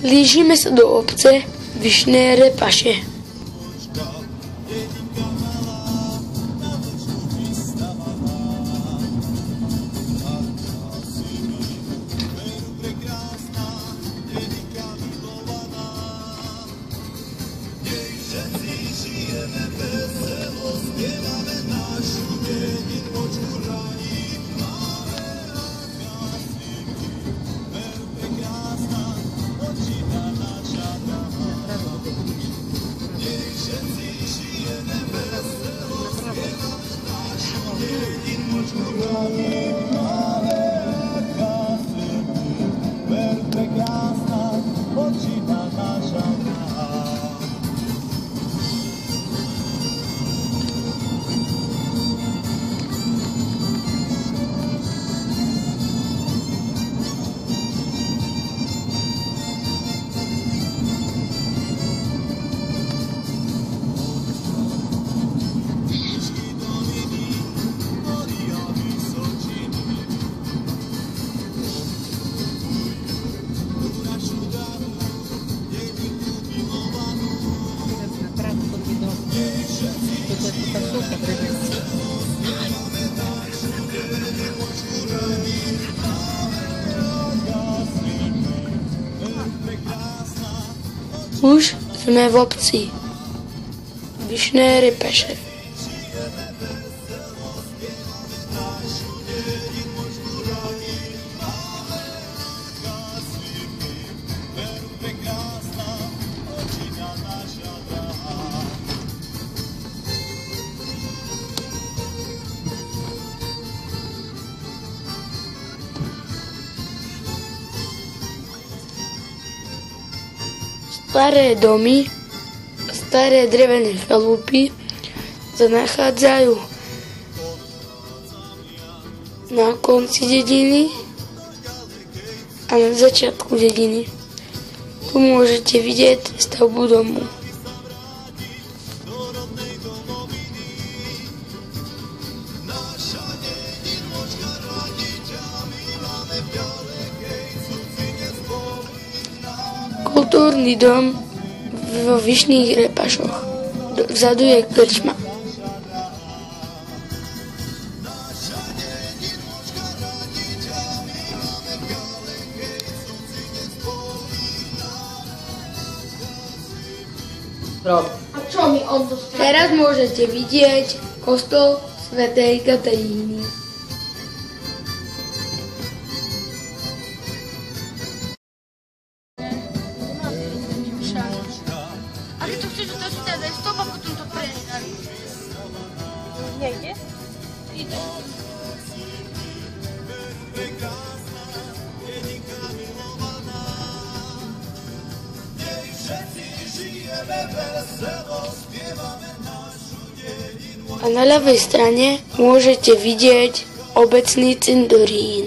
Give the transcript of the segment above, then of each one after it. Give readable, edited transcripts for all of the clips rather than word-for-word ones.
Blížime sa do obce Vyšné Repaše. Už sme v obci Vyšné Repaše. Staré domy, staré drevené chalupy sa nachádzajú na konci dediny a na začiatku dediny. Tu môžete vidieť stavbu domu. Kultúrny dom vo Vyšných Repašoch. Vzadu je krčma. Teraz môžete vidieť kostol svätej Kataríny. Ale to chceš to si dať stop a potom to prestať. Nejde? Ide. A na ľavej strane môžete vidieť obecný cintorín.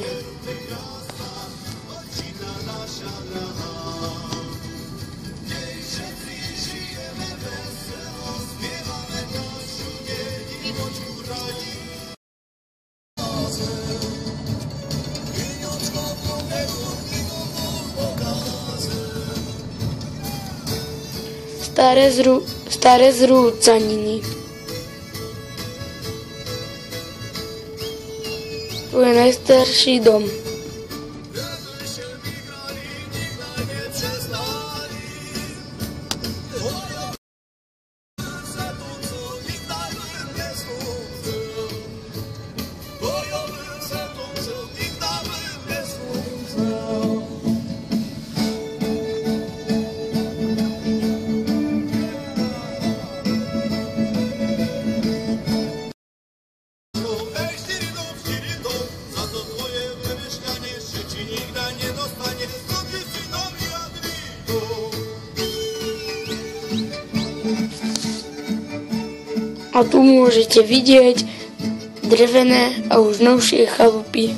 Staré zrúcaniny. Tu je najstarší dom. A tu môžete vidieť drevené a už novšie chalupy.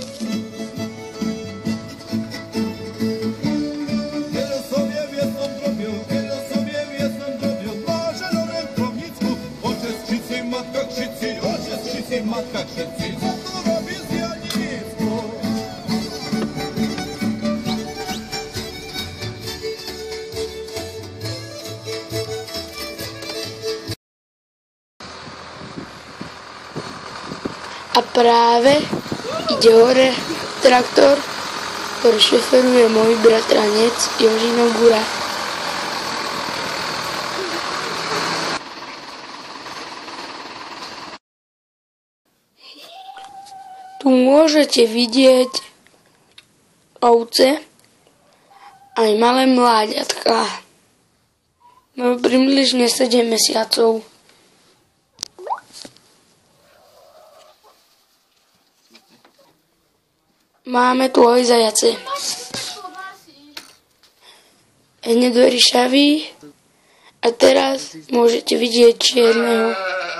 práve ide hore traktor, ktorý šoferuje môj bratranec Jožino Gura. Tu môžete vidieť ovce aj malé mláďatká. Majú približne 7 mesiacov. Máme tu aj zajace. Hnedorišavý. A teraz môžete vidieť čierneho.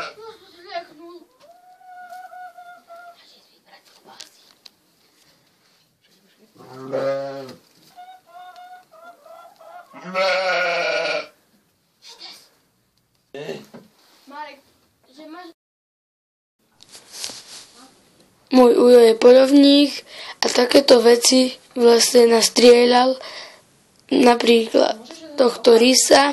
Môj ujo je poľovník a takéto veci v lese nastrieľal, napríklad tohto rysa.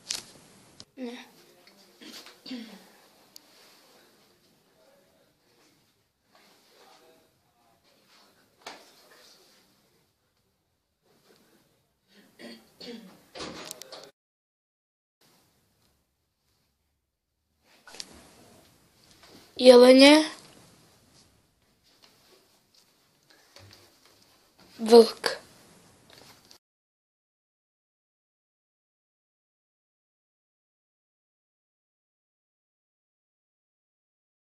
Jelene, vlk.